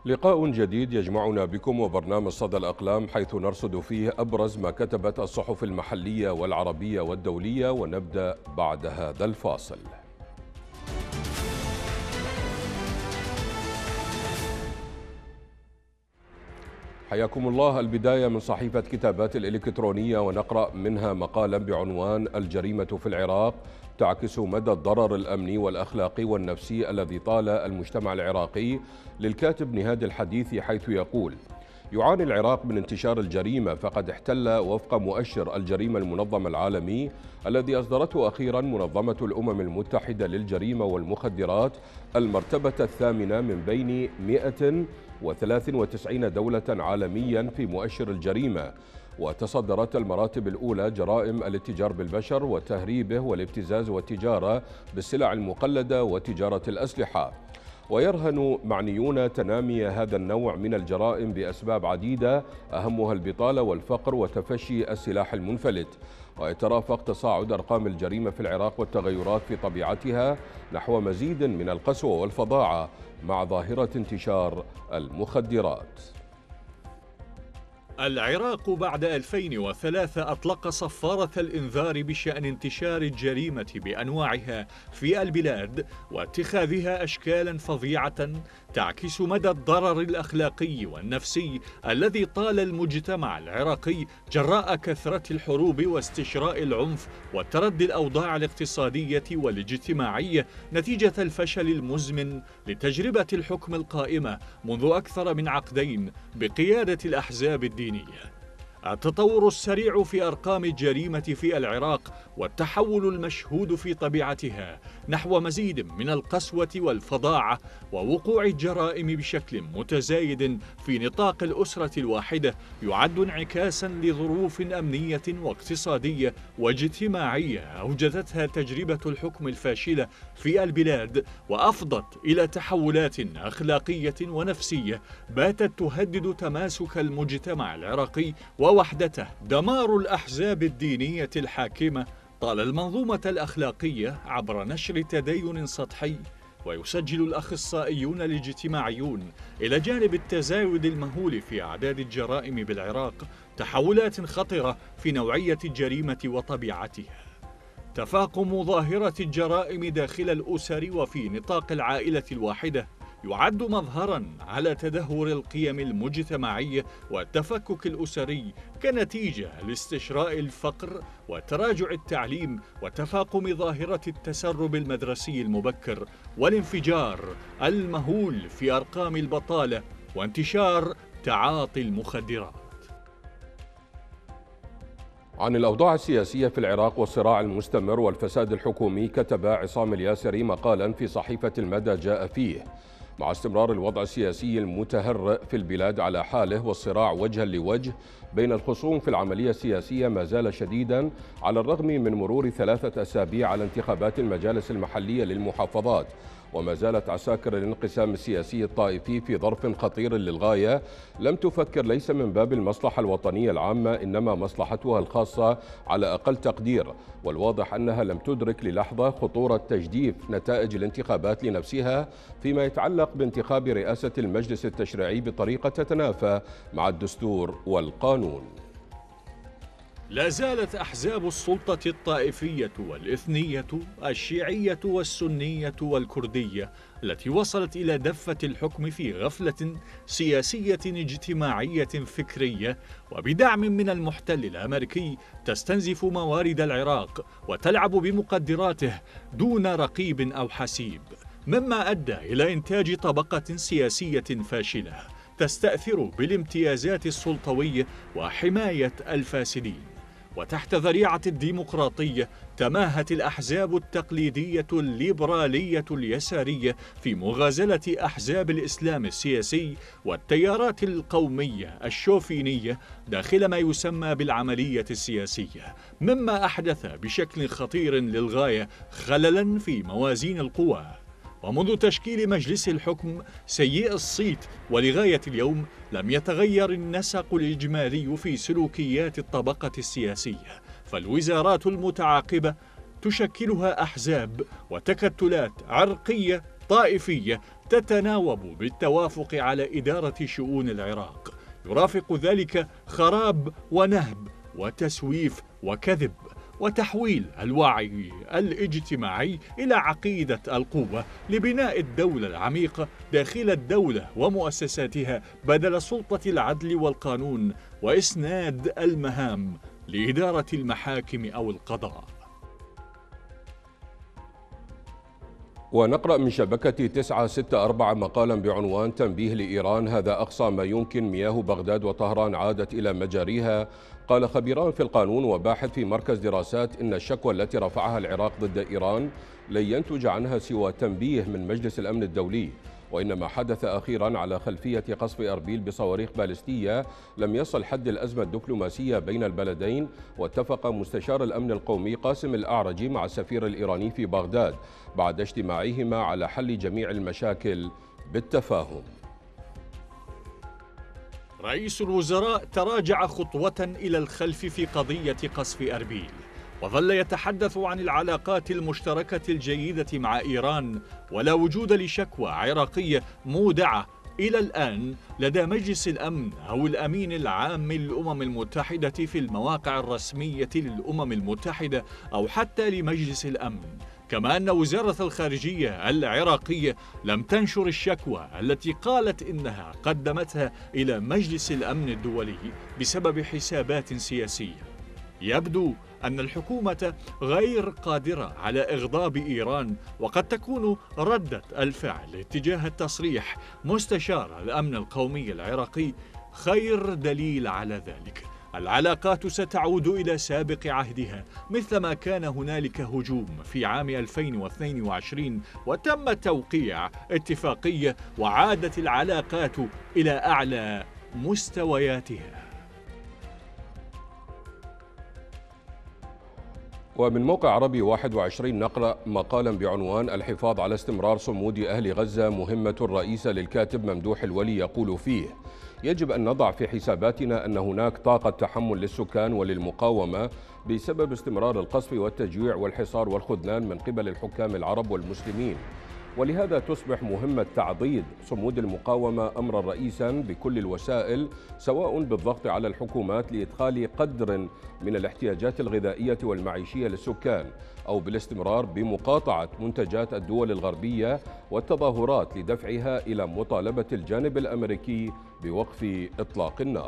لقاء جديد يجمعنا بكم وبرنامج صدى الأقلام، حيث نرصد فيه أبرز ما كتبت الصحف المحلية والعربية والدولية، ونبدأ بعد هذا الفاصل. حياكم الله. البداية من صحيفة كتابات الإلكترونية، ونقرأ منها مقالا بعنوان الجريمة في العراق تعكس مدى الضرر الأمني والأخلاقي والنفسي الذي طال المجتمع العراقي، للكاتب نهاد الحديثي، حيث يقول: يعاني العراق من انتشار الجريمة، فقد احتل وفق مؤشر الجريمة المنظم العالمي الذي أصدرته أخيرا منظمة الأمم المتحدة للجريمة والمخدرات المرتبة الثامنة من بين 193 دولة عالميا في مؤشر الجريمة، وتصدرت المراتب الأولى جرائم الاتجار بالبشر وتهريبه والابتزاز والتجارة بالسلع المقلدة وتجارة الأسلحة. ويرهن معنيون تنامي هذا النوع من الجرائم بأسباب عديدة، أهمها البطالة والفقر وتفشي السلاح المنفلت. ويترافق تصاعد أرقام الجريمة في العراق والتغيرات في طبيعتها نحو مزيد من القسوة والفظاعة مع ظاهرة انتشار المخدرات. العراق بعد 2003 أطلق صفارة الإنذار بشأن انتشار الجريمة بأنواعها في البلاد واتخاذها أشكالا فظيعة تعكس مدى الضرر الأخلاقي والنفسي الذي طال المجتمع العراقي جراء كثرة الحروب واستشراء العنف وتردي الأوضاع الاقتصادية والاجتماعية نتيجة الفشل المزمن لتجربة الحكم القائمة منذ أكثر من عقدين بقيادة الأحزاب الدينية. التطور السريع في أرقام الجريمة في العراق والتحول المشهود في طبيعتها نحو مزيد من القسوة والفظاعة ووقوع الجرائم بشكل متزايد في نطاق الأسرة الواحدة يعد انعكاسا لظروف أمنية واقتصادية واجتماعية أوجدتها تجربة الحكم الفاشلة في البلاد، وأفضت إلى تحولات أخلاقية ونفسية باتت تهدد تماسك المجتمع العراقي ووحدته. دمار الأحزاب الدينية الحاكمة طال المنظومة الأخلاقية عبر نشر تدين سطحي، ويسجل الأخصائيون الاجتماعيون إلى جانب التزايد المهول في أعداد الجرائم بالعراق تحولات خطرة في نوعية الجريمة وطبيعتها. تفاقم ظاهرة الجرائم داخل الأسر وفي نطاق العائلة الواحدة يعد مظهرا على تدهور القيم المجتمعية والتفكك الأسري كنتيجة لاستشراء الفقر وتراجع التعليم وتفاقم ظاهرة التسرب المدرسي المبكر والانفجار المهول في أرقام البطالة وانتشار تعاطي المخدرات. عن الأوضاع السياسية في العراق والصراع المستمر والفساد الحكومي، كتب عصام الياسري مقالا في صحيفة المدى جاء فيه: مع استمرار الوضع السياسي المتهرئ في البلاد على حاله والصراع وجها لوجه بين الخصوم في العملية السياسية ما زال شديدا على الرغم من مرور 3 أسابيع على انتخابات المجالس المحلية للمحافظات، وما زالت عساكر الانقسام السياسي الطائفي في ظرف خطير للغاية لم تفكر ليس من باب المصلحة الوطنية العامة إنما مصلحتها الخاصة على أقل تقدير، والواضح أنها لم تدرك للحظة خطورة تجديف نتائج الانتخابات لنفسها فيما يتعلق بانتخاب رئاسة المجلس التشريعي بطريقة تتنافى مع الدستور والقانون. لا زالت أحزاب السلطة الطائفية والإثنية الشيعية والسنية والكردية التي وصلت إلى دفة الحكم في غفلة سياسية اجتماعية فكرية وبدعم من المحتل الأمريكي تستنزف موارد العراق وتلعب بمقدراته دون رقيب أو حسيب، مما أدى إلى إنتاج طبقة سياسية فاشلة تستأثر بالامتيازات السلطوية وحماية الفاسدين. وتحت ذريعة الديمقراطية تماهت الأحزاب التقليدية الليبرالية اليسارية في مغازلة أحزاب الإسلام السياسي والتيارات القومية الشوفينية داخل ما يسمى بالعملية السياسية، مما أحدث بشكل خطير للغاية خللاً في موازين القوى. ومنذ تشكيل مجلس الحكم سيء الصيت ولغاية اليوم لم يتغير النسق الإجمالي في سلوكيات الطبقة السياسية، فالوزارات المتعاقبة تشكلها أحزاب وتكتلات عرقية طائفية تتناوب بالتوافق على إدارة شؤون العراق، يرافق ذلك خراب ونهب وتسويف وكذب وتحويل الوعي الاجتماعي إلى عقيدة القوة لبناء الدولة العميقة داخل الدولة ومؤسساتها بدل سلطة العدل والقانون وإسناد المهام لإدارة المحاكم أو القضاء. ونقرأ من شبكة 964 مقالا بعنوان تنبيه لإيران: هذا أقصى ما يمكن، مياه بغداد وطهران عادت إلى مجاريها. قال خبيران في القانون وباحث في مركز دراسات إن الشكوى التي رفعها العراق ضد إيران لن ينتج عنها سوى تنبيه من مجلس الأمن الدولي، وإن ما حدث أخيرا على خلفية قصف أربيل بصواريخ باليستية لم يصل حد الأزمة الدبلوماسية بين البلدين. واتفق مستشار الأمن القومي قاسم الأعرجي مع السفير الإيراني في بغداد بعد اجتماعهما على حل جميع المشاكل بالتفاهم. رئيس الوزراء تراجع خطوة إلى الخلف في قضية قصف أربيل، وظل يتحدث عن العلاقات المشتركة الجيدة مع إيران، ولا وجود لشكوى عراقية مودعة إلى الآن لدى مجلس الأمن أو الأمين العام للأمم المتحدة في المواقع الرسمية للأمم المتحدة أو حتى لمجلس الأمن. كما أن وزارة الخارجية العراقية لم تنشر الشكوى التي قالت إنها قدمتها إلى مجلس الأمن الدولي بسبب حسابات سياسية. يبدو أن الحكومة غير قادرة على إغضاب إيران، وقد تكون ردة الفعل اتجاه التصريح مستشار الأمن القومي العراقي خير دليل على ذلك. العلاقات ستعود إلى سابق عهدها، مثلما كان هنالك هجوم في عام 2022 وتم توقيع اتفاقية وعادت العلاقات إلى أعلى مستوياتها. ومن موقع عربي 21 نقرأ مقالا بعنوان: الحفاظ على استمرار صمود أهل غزة مهمة رئيسة للكاتب ممدوح الولي، يقول فيه: يجب أن نضع في حساباتنا أن هناك طاقة تحمل للسكان وللمقاومة بسبب استمرار القصف والتجويع والحصار والخذلان من قبل الحكام العرب والمسلمين، ولهذا تصبح مهمة تعضيد صمود المقاومة أمرا رئيسا بكل الوسائل، سواء بالضغط على الحكومات لإدخال قدر من الاحتياجات الغذائية والمعيشية للسكان، أو بالاستمرار بمقاطعة منتجات الدول الغربية والتظاهرات لدفعها إلى مطالبة الجانب الأمريكي بوقف إطلاق النار.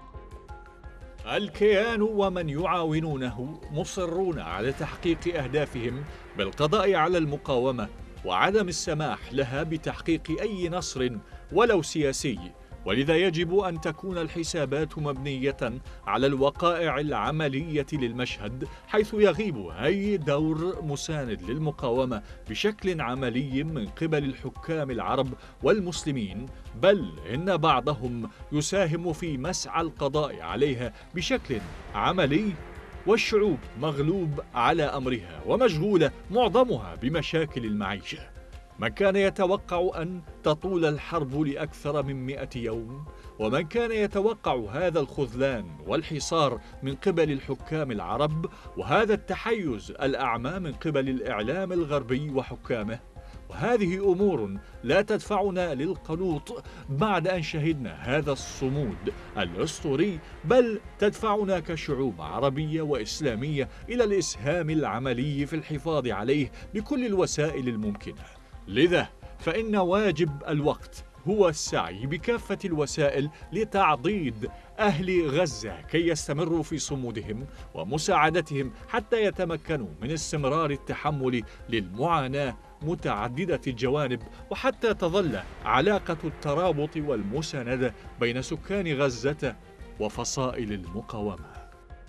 الكيان ومن يعاونونه مصرون على تحقيق أهدافهم بالقضاء على المقاومة وعدم السماح لها بتحقيق أي نصر ولو سياسي، ولذا يجب أن تكون الحسابات مبنية على الوقائع العملية للمشهد، حيث يغيب أي دور مساند للمقاومة بشكل عملي من قبل الحكام العرب والمسلمين، بل إن بعضهم يساهم في مسعى القضاء عليها بشكل عملي، والشعوب مغلوب على أمرها ومشغولة معظمها بمشاكل المعيشة. من كان يتوقع أن تطول الحرب لأكثر من 100 يوم، ومن كان يتوقع هذا الخذلان والحصار من قبل الحكام العرب وهذا التحيز الأعمى من قبل الإعلام الغربي وحكامه، وهذه أمور لا تدفعنا للقنوط بعد أن شهدنا هذا الصمود الأسطوري، بل تدفعنا كشعوب عربية وإسلامية إلى الإسهام العملي في الحفاظ عليه بكل الوسائل الممكنة. لذا فإن واجب الوقت هو السعي بكافة الوسائل لتعضيد أهل غزة كي يستمروا في صمودهم ومساعدتهم حتى يتمكنوا من استمرار التحمل للمعاناة متعددة الجوانب، وحتى تظل علاقة الترابط والمساندة بين سكان غزة وفصائل المقاومة.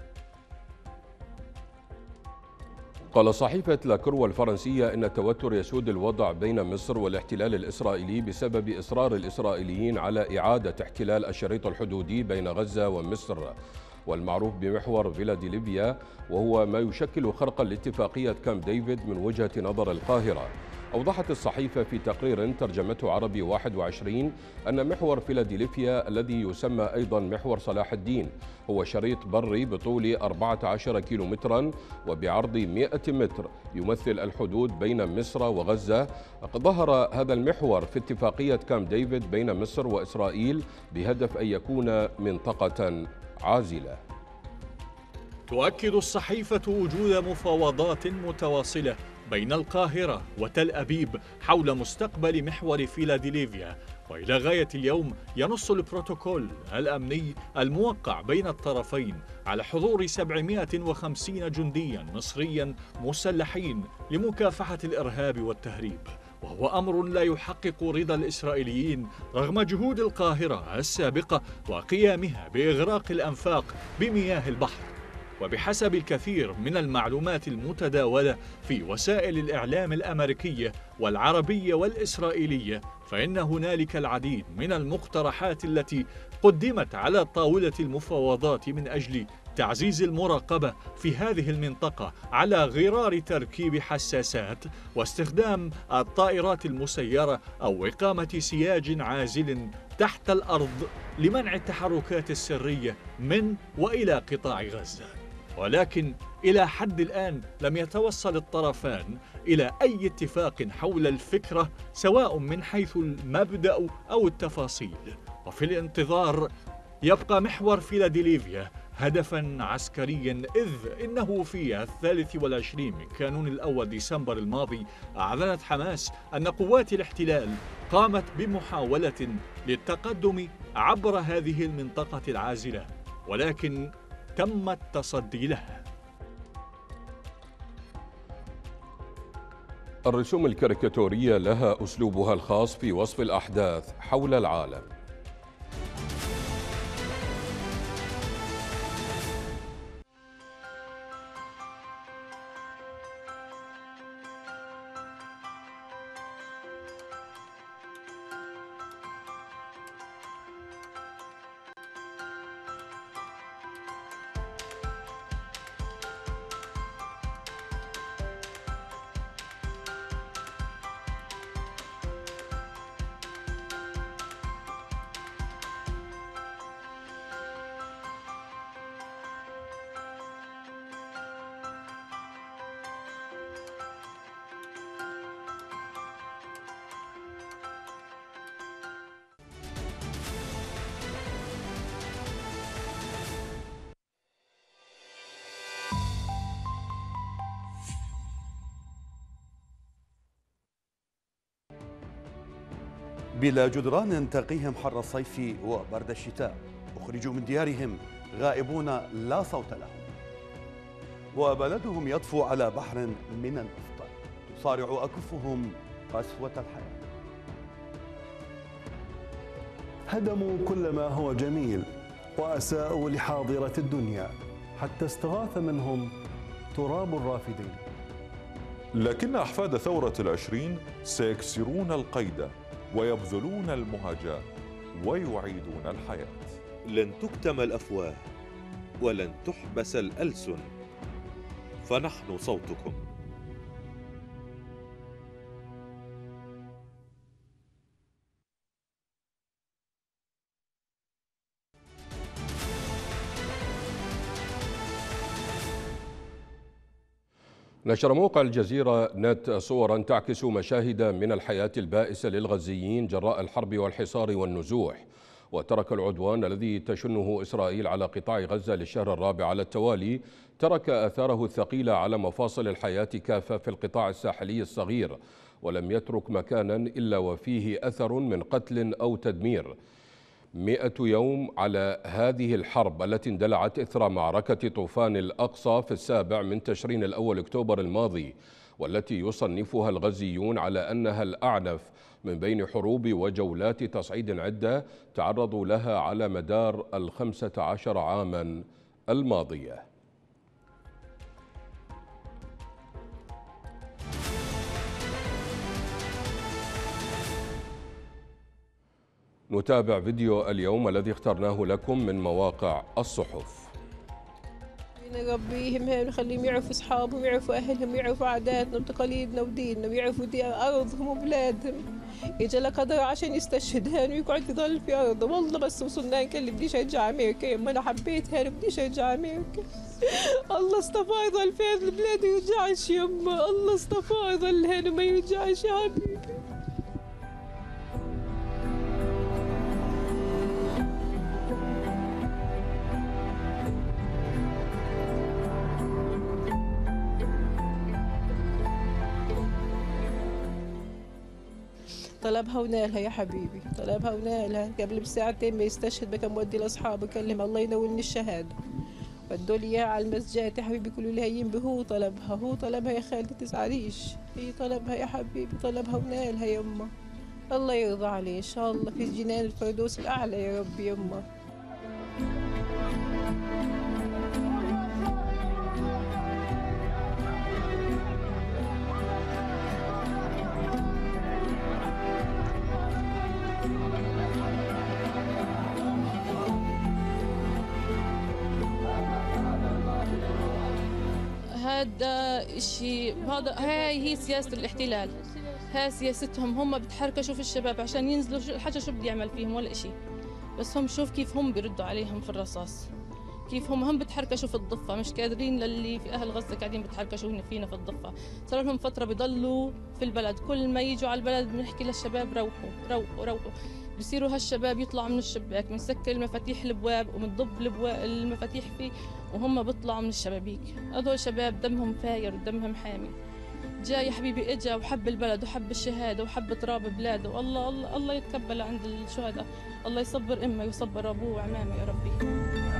قال صحيفة لاكروا الفرنسية إن التوتر يسود الوضع بين مصر والاحتلال الإسرائيلي بسبب إصرار الإسرائيليين على إعادة احتلال الشريط الحدودي بين غزة ومصر، والمعروف بمحور فيلادلفيا، وهو ما يشكل خرقا لاتفاقية كامب ديفيد من وجهة نظر القاهرة. أوضحت الصحيفة في تقرير ترجمته عربي 21 أن محور فيلادلفيا الذي يسمى أيضا محور صلاح الدين هو شريط بري بطول 14 كيلومترا وبعرض 100 متر يمثل الحدود بين مصر وغزة. ظهر هذا المحور في اتفاقية كامب ديفيد بين مصر وإسرائيل بهدف أن يكون منطقة عازلة. تؤكد الصحيفة وجود مفاوضات متواصلة بين القاهرة وتل أبيب حول مستقبل محور فيلادلفيا، وإلى غاية اليوم ينص البروتوكول الأمني الموقع بين الطرفين على حضور 750 جنديا مصريا مسلحين لمكافحة الإرهاب والتهريب، وهو أمر لا يحقق رضا الإسرائيليين رغم جهود القاهرة السابقة وقيامها بإغراق الأنفاق بمياه البحر. وبحسب الكثير من المعلومات المتداولة في وسائل الإعلام الأمريكية والعربية والإسرائيلية، فإن هنالك العديد من المقترحات التي قدمت على طاولة المفاوضات من أجل تعزيز المراقبة في هذه المنطقة على غرار تركيب حساسات واستخدام الطائرات المسيرة أو إقامة سياج عازل تحت الأرض لمنع التحركات السرية من وإلى قطاع غزة. ولكن إلى حد الآن لم يتوصل الطرفان إلى أي اتفاق حول الفكرة سواء من حيث المبدأ أو التفاصيل. وفي الانتظار يبقى محور فيلادلفيا هدفاً عسكرياً، إذ إنه في 23 من كانون الأول ديسمبر الماضي أعلنت حماس أن قوات الاحتلال قامت بمحاولة للتقدم عبر هذه المنطقة العازلة، ولكن تم التصدي لها. الرسوم الكاريكاتورية لها أسلوبها الخاص في وصف الأحداث حول العالم. بلا جدران تقيهم حر الصيف وبرد الشتاء، أخرجوا من ديارهم غائبون لا صوت لهم، وبلدهم يطفو على بحر من النفط، تصارع أكفهم قسوة الحياة. هدموا كل ما هو جميل وأساءوا لحاضرة الدنيا حتى استغاث منهم تراب الرافدين. لكن أحفاد ثورة العشرين سيكسرون القيد ويبذلون المهجة ويعيدون الحياة. لن تكتم الأفواه ولن تحبس الألسن، فنحن صوتكم. نشر موقع الجزيرة نت صورا تعكس مشاهد من الحياة البائسة للغزيين جراء الحرب والحصار والنزوح. وترك العدوان الذي تشنه إسرائيل على قطاع غزة للشهر الرابع على التوالي ترك آثاره الثقيلة على مفاصل الحياة كافة في القطاع الساحلي الصغير، ولم يترك مكانا إلا وفيه أثر من قتل أو تدمير. 100 يوم على هذه الحرب التي اندلعت إثر معركة طوفان الأقصى في 7 من تشرين الأول أكتوبر الماضي، والتي يصنفها الغزيون على أنها الأعنف من بين حروب وجولات تصعيد عدة تعرضوا لها على مدار 15 عاما الماضية. نتابع فيديو اليوم الذي اخترناه لكم من مواقع الصحف. نربيهم هنا ونخليهم يعرفوا اصحابهم ويعرفوا اهلهم ويعرفوا عاداتنا وتقاليدنا وديننا ويعرفوا دي ارضهم وبلادهم. اجى لقدر عشان يستشهد هنا ويقعد يضل في ارضه. والله بس وصلنا نكلم بديش ارجع امريكا. يما انا حبيت هنا بديش ارجع امريكا. الله اصطفاه يضل في هذه البلاد ويرجعش. يما الله اصطفاه يضل هنا وما يرجعش يا حبيبي. طلبها ونالها يا حبيبي، طلبها ونالها. قبل بساعتين ما يستشهد بكى مودي لاصحابه كلم الله ينولني الشهاده. ودوا لي اياها على المسجات يا حبيبي كلوا لي هين هو طلبها، هو طلبها يا خالتي تزعليش. هي طلبها يا حبيبي، طلبها ونالها يما. الله يرضى عليه ان شاء الله في جنان الفردوس الاعلى يا رب يما. هذا الشيء، هاي هي سياسة الاحتلال، هاي سياستهم. هم بتحركشوا في الشباب عشان ينزلوا الحاجة شو بدي يعمل فيهم ولا إشي. بس هم شوف كيف هم بيردوا عليهم في الرصاص، كيف هم بتحركشوا في الضفة. مش قادرين للي في أهل غزة قاعدين بتحركشوا فينا في الضفة. صار لهم فترة بيضلوا في البلد، كل ما يجوا على البلد بنحكي للشباب روحوا روحوا روحوا. بصيروا هالشباب يطلعوا من الشباك، بنسكر المفاتيح الابواب وبنضب المفاتيح فيه وهم بيطلعوا من الشبابيك. هذول شباب دمهم فاير ودمهم حامي. جاي يا حبيبي اجا وحب البلد وحب الشهاده وحب تراب بلاده. والله الله الله يتقبل عند الشهداء. الله يصبر امه ويصبر ابوه وعمامه يا ربي.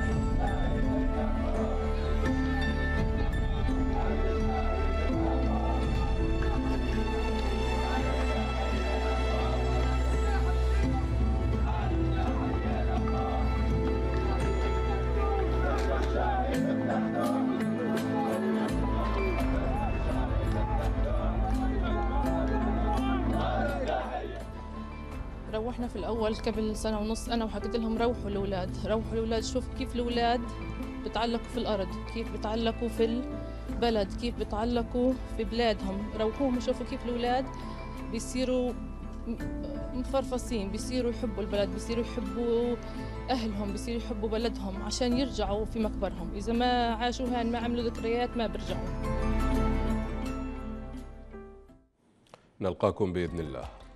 روحنا في الأول قبل سنة ونص أنا وحكيت لهم روحوا الأولاد، روحوا الأولاد. شوف كيف الأولاد بتعلقوا في الأرض، كيف بتعلقوا في البلد، كيف بتعلقوا في بلادهم. روحوهم شوفوا كيف الأولاد بيصيروا مفرفصين، بيصيروا يحبوا البلد، بيصيروا يحبوا أهلهم، بيصيروا يحبوا بلدهم عشان يرجعوا في مقبرهم. إذا ما عاشوا هان ما عملوا ذكريات ما بيرجعوا. نلقاكم بإذن الله.